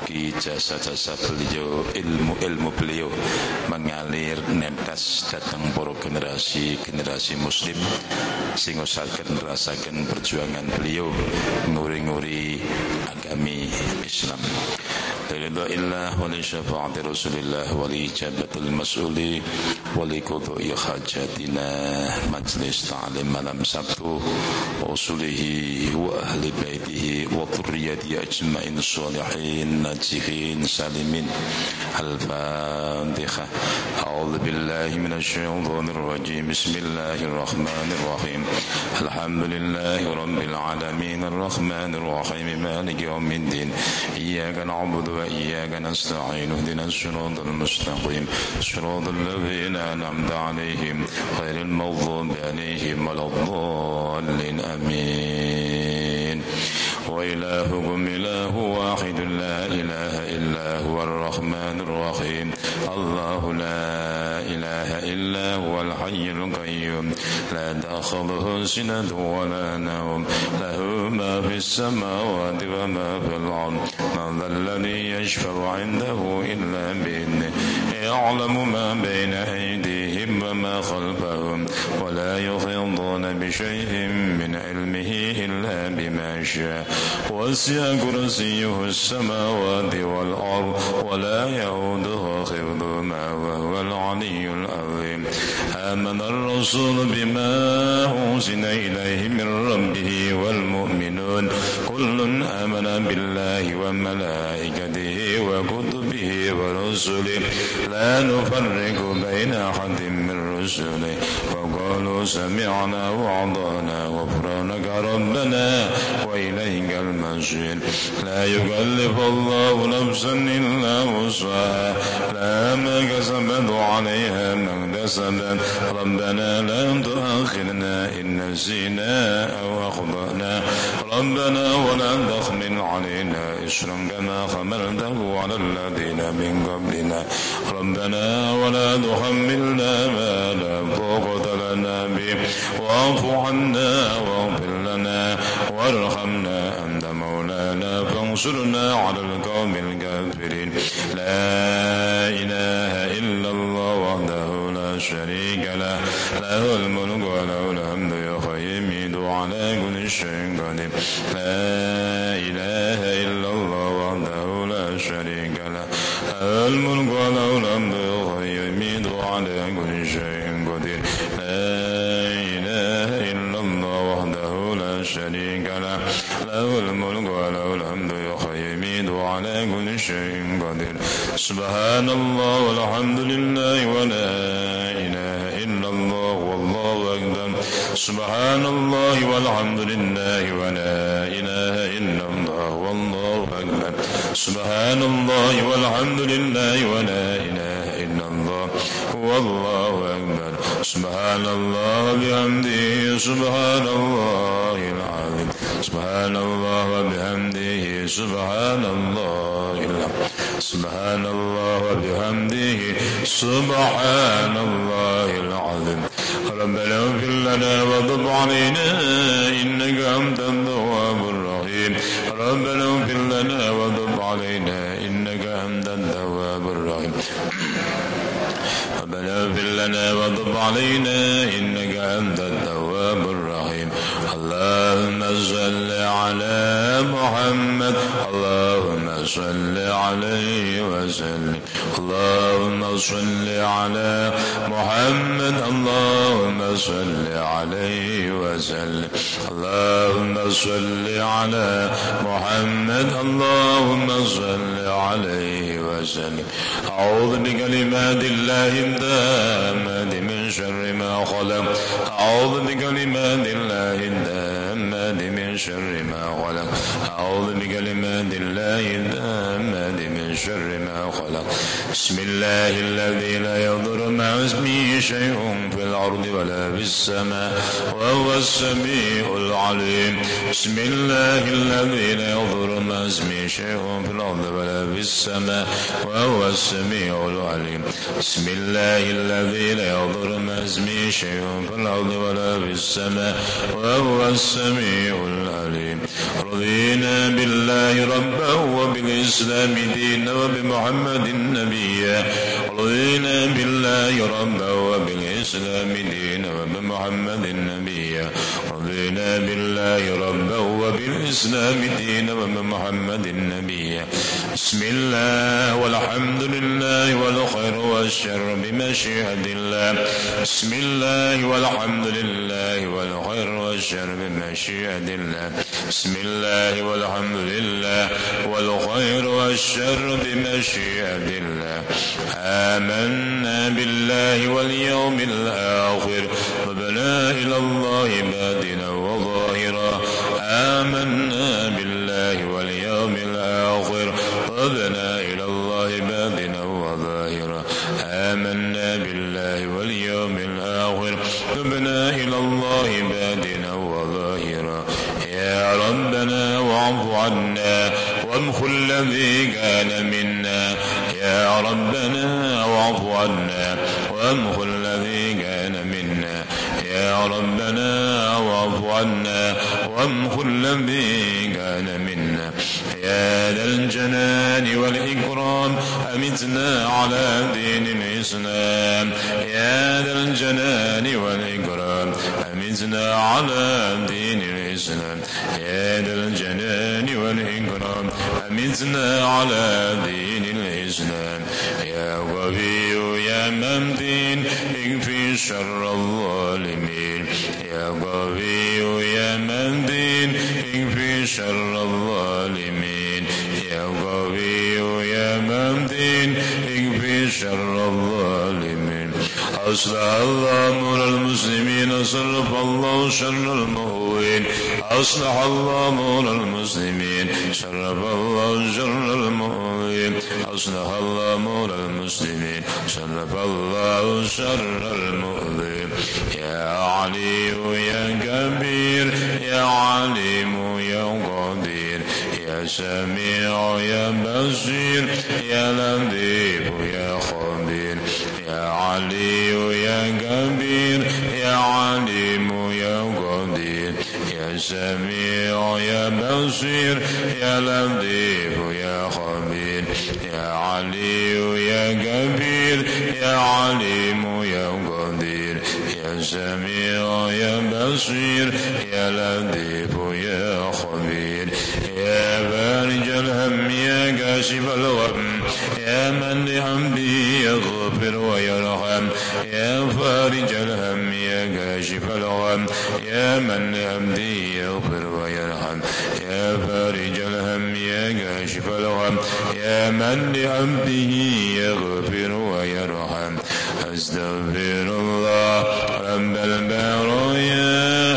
Mugi-mugi jasa-jasa beliau, ilmu-ilmu beliau mengalir netes datang para generasi muslim sing usahaken rasaken perjuangan beliau nguri-nguri agami Islam. Ridha illah wa li syafa'ati Rasulillah wa li ijabatul mas'uli wa li qudai hajatina. Majlis ta'lim malam Sabtu usulihi wa ahli baitihi wa dhurriyyati ajma'in shalihin najihin salimin. Al-Fatihah. A'udzu billahi minasy syaithanir rajim. Bismillahirrahmanirrahim. الحمد لله رب العالمين الرحمن الرحيم مالك يوم الدين إياك نعبد وإياك نستعين اهدنا الصراط المستقيم صراط الذين أنعمت عليهم غير المغضوب عليهم ولا الضالين آمين. وإلهكم إله واحد لا إله إلا هو الرحمن الرحيم الله لا إله إلا هو الحي القيوم لا تأخذه سنة ولا نوم له ما في السماوات وما في الأرض من ذا الذي يشفع عنده إلا بإذنه يعلم ما بين أيديهم وما خلفهم ولا يحيطون بشيء من علمه إلا بما شاء وسع كرسيه السماوات والأرض ولا يؤوده حفظهما وهو العلي العظيم. آمن الرسول بما أنزل إليه من ربه والمؤمنون كل آمن بالله وملائكته وكتبه ورسله لا نفرق بين أحد من رسله وقالوا سمعنا وأطعنا غفرانك ربنا وإليك المصير. لا يكلف الله نفسا إلا وسعها لها ما كسبت وعليها ما اكتسبت ربنا لا تؤاخذنا إن نسينا أو أخطأنا ربنا ولا تحمل علينا إصرا كما حملته على الذين من قبلنا ربنا ولا تحملنا ما لا طاقة لنا به واعف عنا واغفر لنا وارحمنا أنت مولانا فانصرنا على القوم الكافرين. لا إله إلا الله وحده لا شريك له له الملك وله الحمد يحيي ويميت على كل شيء قدير. لا إله إلا الله وحده لا شريك له له الملك وله الحمد يحيي ويميت على كل شيء قدير. لا إله إلا الله وحده لا شريك له له الملك وله الحمد يحيي ويميت على كل شيء قدير. سبحان الله والحمد لله ولا إله إلا الله والله أكبر. سبحان الله والحمد لله ولا إله إلا الله والله أكبر. سبحان الله والحمد لله ولا إله إلا الله والله أكبر. سبحان الله بحمده سبحان الله العظيم. سبحان الله وبحمده سبحان الله العظيم. سبحان الله وبحمده سبحان الله العظيم. ربنا اغفر لنا وتب علينا إنك أنت التواب الرحيم. ربنا اغفر لنا وتب علينا إنك أنت التواب الرحيم. ربنا اغفر لنا وتب علينا إنك أنت التواب الرحيم. اللهم صل على محمد اللهم صل عليه وسلم. اللهم صل على محمد اللهم صل عليه وسلم. اللهم صل على محمد اللهم صل عليه وسلم. أعوذ بكلمات الله التامات من شر ما خلق. أعوذ بكلمات الله التامات من شر ما خلق. أعوذ بكلمات الله التامات من شر ما خلق. بسم الله الذي لا يضر مع اسمه شيء في الأرض ولا في السماء وهو السميع العليم. بسم الله الذي لا يضر مع اسمه شيء في الأرض ولا في السماء وهو السميع العليم. بسم الله الذي لا يضر مع اسمه شيء في الأرض ولا في السماء وهو السميع العليم. رضينا بالله ربا وبالإسلام دينا وبمحمد نبيا. رضينا بالله ربا وبالإسلام دينا وبمحمد نبيا. رضينا بالله ربا وبالإسلام دينا وبمحمد نبيا. بسم الله والحمد لله والخير والشر بمشيئة الله. بسم الله والحمد لله والخير والشر بمشيئة الله. بسم الله والحمد لله والخير والشر بمشيئة الله. آمنا بالله واليوم الآخر وبنا إلى الله بادنا وظاهرا. آمنا بالله واليوم الآخر وبنا إلى الله بادنا وظاهرا. آمنا بالله واليوم الآخر وبنا إلى الله بادنا وظاهرا. يا ربنا واعف عنا وامحو الذي كان منا. يا ربنا واعف عنا وامحو الذي كان منا. يا ربنا واعف عنا وامحو الذي كان منا. يا ذا الجلال والإكرام أمتنا على دين الإسلام. يا ذا الجلال والإكرام أمتنا على دين الإسلام. يا ذا الجلال والإكرام أمتنا على دين الإسلام. يا قوي يا ممتين اكفي شر الظالمين. يا قوي يا ممتين اكفي شر الظالمين. يا قوي يا ممتين اكفي شر الظالمين. أصلح الله أمور المسلمين صرف الله شر المهوين. أصلح الله أمور المسلمين شرف الله شر المهوين. أصلح الله أمور المسلمين شرف الله شر المؤذين. يا علي يا كبير يا عليم يا قدير يا سميع يا بصير يا لطيف يا خبير. يا علي يا كبير يا عليم يا قدير يا سميع يا بصير يا لطيف يا خبير. يا علي يا كبير يا عليم يا قدير يا سميع يا بصير يا لطيف يا خبير. يا فارج الهم يا كاشف الغم يا من لحمده يغفر ويرحم. يا فارج الهم يا كاشف الغم يا من لحمده يغفر ويرحم. يا فارج الهم يا كاشف الغم يا من لحمده يغفر ويرحم. أستغفر الله رب البرايا.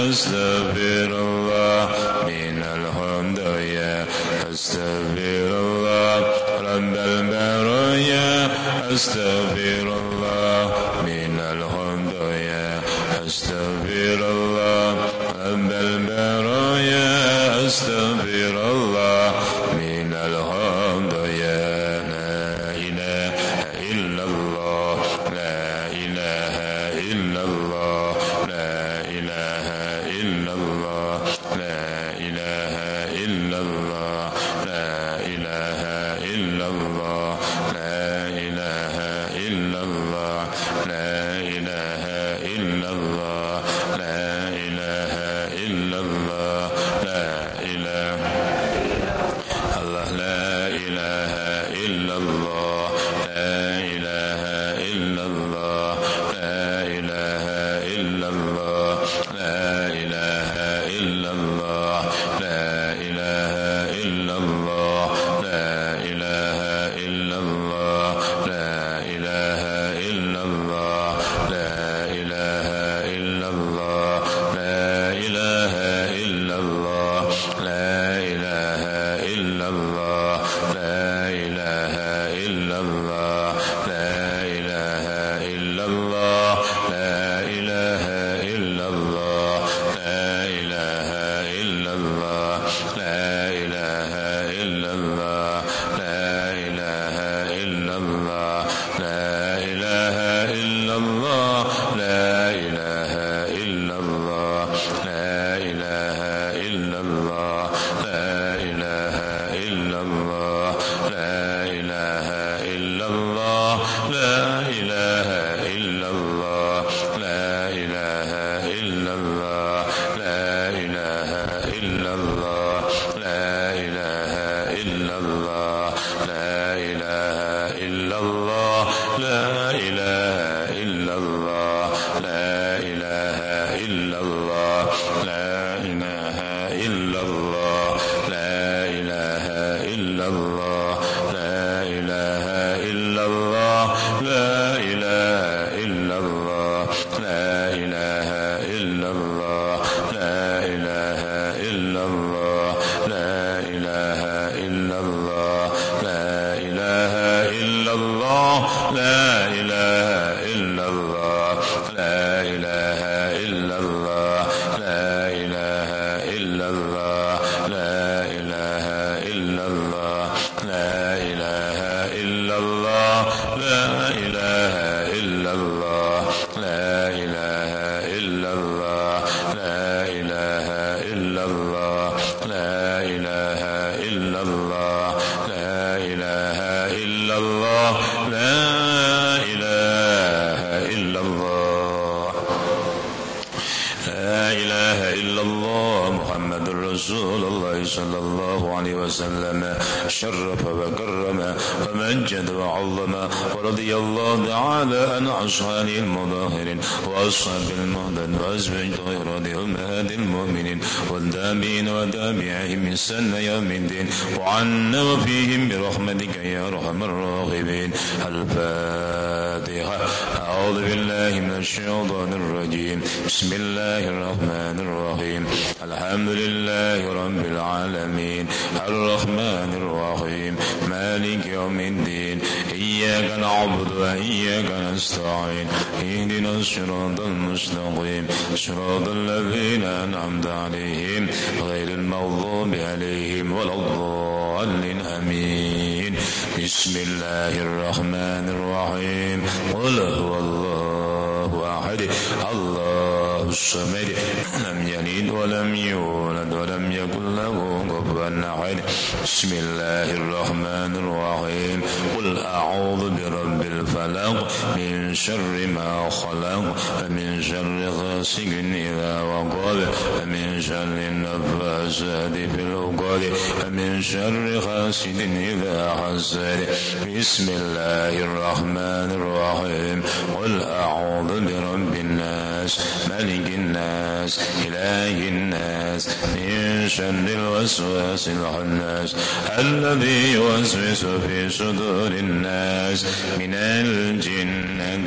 أستغفر الله من الحمدية. أستغفر الله رب البرايا. أستغفر الله من الحمدية. أستغفر الله رب البرايا. أستغفر الله من الحمدية. لا إله إلا الله. لا إله إلا الله. لا إله إلا الله. لا إله إلا الله. لا إله إلا الله. لا إله إلا الله. لا إله إلا الله. لا إله إلا الله. لا إله الله. لا إله إلا الله. لا إله إلا الله. لا إله إلا الله. لا إله إلا الله. لا إله إلا الله. لا إله إلا الله. لا إله إلا الله. لا إله إلا الله. لا إله إلا الله. لا إله إلا الله. لا إله إلا وسلم شرف وكرم ومجد وعظم ورضي الله تعالى عن أصحابه المظاهرين وأصحاب المهدد وأزواج طاهرات أمهات المؤمنين والتابعين وتابعيهم من سنة يوم الدين وعنا وفيهم برحمتك يا أرحم الراحمين. الفاتحة. أعوذ بالله من الشيطان الرجيم. بسم الله الرحمن الرحيم. الحمد لله رب العالمين الرحمن الرحيم مالك يوم الدين إياك نعبد وإياك نستعين اهدنا الصراط المستقيم صراط الذين أنعمت عليهم غير المغضوب عليهم ولا الضالين آمين. بسم الله الرحمن الرحيم. قل هو الله أحد الله الصمد لم يلد ولم يولد ولم يكن له كفوا أحد. بسم الله الرحمن الرحيم. قل أعوذ برب الفلق من شر ما خلق ومن شر غاسق إذا وقب ومن شر النفاثات في العقد ومن شر حاسد إذا حسد. بسم الله الرحمن الرحيم. قل أعوذ برب الناس ملك الناس إله الناس من شر الوسواس الخناس الذي يوسوس في صدور الناس من الجنة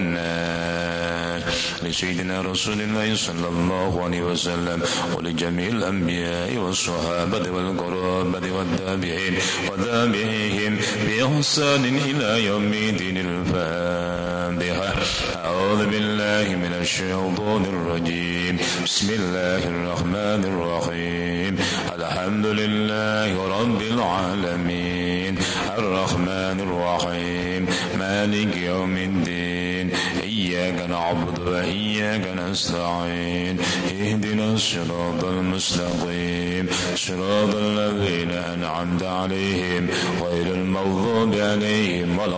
والناس. لسيدنا رسول الله صلى الله عليه وسلم ولجميع الأنبياء والصحابة والقرابة والتابعين وتابعيهم بإحسان إلى يوم الدين. الفاتحة. أعوذ بالله من الشيطان الرجيم. بسم الله الرحمن الرحيم. الحمد لله رب العالمين الرحمن الرحيم مالك يوم الدين إياك نعبد وإياك نستعين اهدنا الصراط المستقيم صراط الذين أنعمت عليهم غير المغضوب عليهم ولا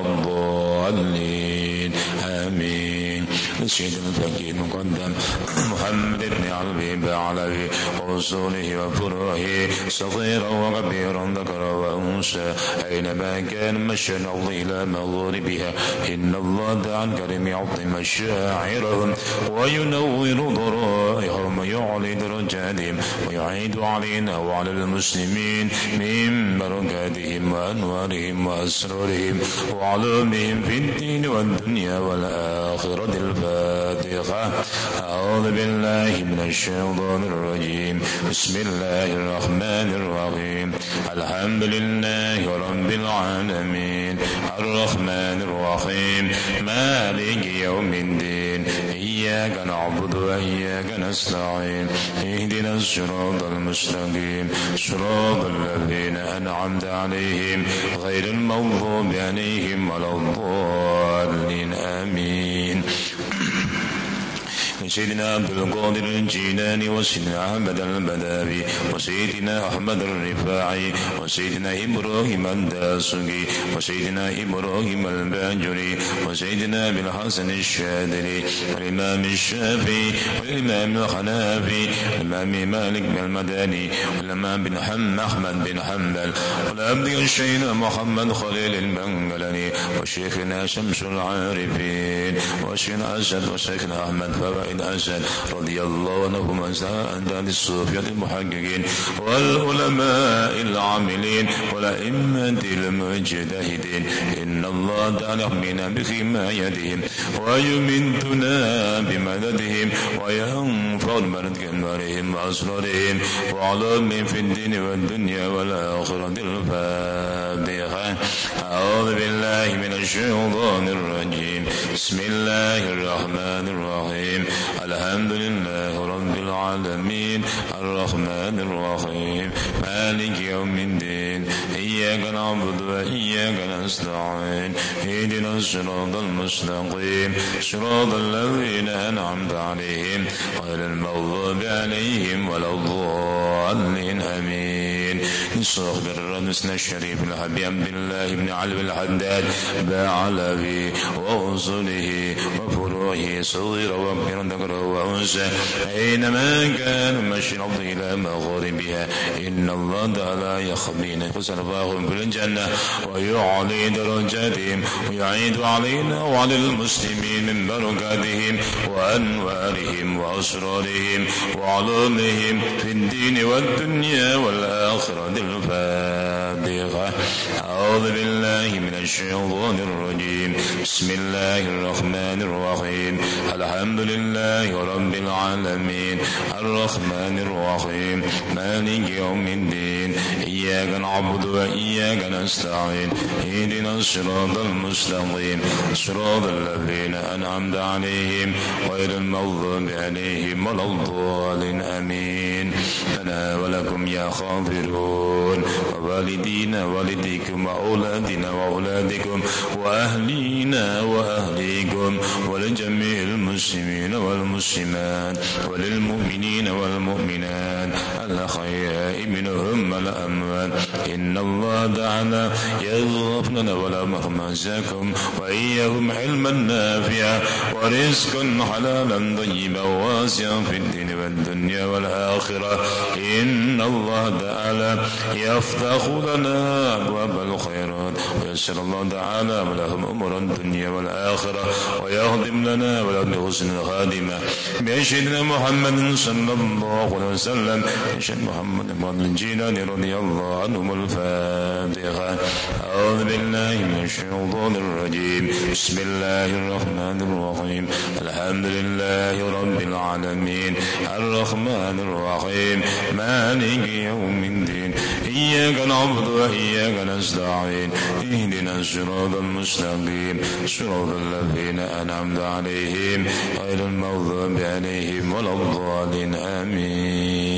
الضالين آمين. سيدنا الفقيه المقدم محمد بن علوي بعلوي ورسوله وفروعه صغيرا وكبيرا ذكرا وأنثى أينما كان مشى الأرض إلى مغاربها إن الله تعالى الكريم يعطي مشاعرهم وينور ضرائرهم ويعلي درجاتهم ويعيد علينا وعلى المسلمين من بركاتهم وأنوارهم وأسرارهم وعلومهم في الدين والدنيا والآخرة. الفاتحة. أعوذ بالله من الشيطان الرجيم. بسم الله الرحمن الرحيم. الحمد لله رب العالمين الرحمن الرحيم مالك يوم الدين إياك نعبد وإياك نستعين اهدنا الصراط المستقيم صراط الذين أنعمت عليهم غير المغضوب عليهم ولا الضالين آمين. سيدنا عبد القادر الجيلاني وسيدنا أحمد البداوي وسيدنا أحمد الرفاعي وسيدنا إبراهيم الداسقي وسيدنا إبراهيم الباجري وسيدنا أبي الحسن الشاذلي والإمام الشافعي والإمام الحنفي والإمام مالك بن المدني والإمام بن أحمد بن حنبل والعبد الشيخ محمد خليل البنغلاني وشيخنا شمس العارفين وشيخنا أسد وشيخنا أحمد فوائد أسد رضي الله عنهم عن الصوفية المحققين والعلماء العاملين والأئمة المجتهدين. إن الله تعالى يحمينا بحمايتهم ويمدنا بمددهم وينفع المرد كمالهم وأسرارهم وعلومهم في الدين والدنيا والآخرة. الفاتحة. أعوذ بالله من الشيطان الرجيم. بسم الله الرحمن الرحيم. الحمد لله رب العالمين الرحمن الرحيم مالك يوم الدين إياك نعبد وإياك نستعين اهدنا الصراط المستقيم صراط الذين أنعمت عليهم غير المغضوب عليهم ولا الضالين آمين. صاحب الرنس الشريف الحبيب عبد الله بن علي الحداد بعلوي وأصوله وفروعه صغير وكبير ذكر وأنثى أينما كان مشرق إلى مغاربها إن الله تعالى يخبينا فسنفاهم في الجنة ويعلي درجاتهم ويعيد علينا وعلى المسلمين من بركاتهم وأنوارهم وأسرارهم وعلومهم في الدين والدنيا والآخرة. الفاتحة. أعوذ بالله من الشيطان الرجيم. بسم الله الرحمن الرحيم. الحمد لله رب العالمين الرحمن الرحيم مالك يوم الدين إياك نعبد وإياك نستعين اهدنا الصراط المستقيم صراط الذين أنعمت عليهم غير المغضوب عليهم ولا الضالين آمين. لنا ولكم يا خاطرون ووالدينا والديكم وأولادنا وأولادكم وأهلينا وأهليكم ولجميع المسلمين والمسلمات وللمؤمنين والمؤمنات الأحياء منهم والأموات. إن الله تعالى يغفر لنا ولا مرمزكم وإياهم علما نافعا ورزقا حلالا طيبا واسعا في الدين والدنيا والآخرة. إن الله تعالى يفتح لنا أبواب الخيرات ويسر الله تعالى لهم أمور الدنيا والآخرة ويخدم لنا ولهم حسن الخاتمة بأشهدنا محمد صلى الله عليه وسلم بأشهد محمد بن الجيلاني رضي الله عنهم. الفاتحة. أعوذ بالله من الشيطان الرجيم. بسم الله الرحمن الرحيم. الحمد لله رب العالمين الرحمن الرحيم مالك يوم الدين إياك نعبد وإياك نستعين اهدنا الصراط المستقيم صراط الذين أنعمت عليهم غير المغضوب عليهم ولا الضالين آمين.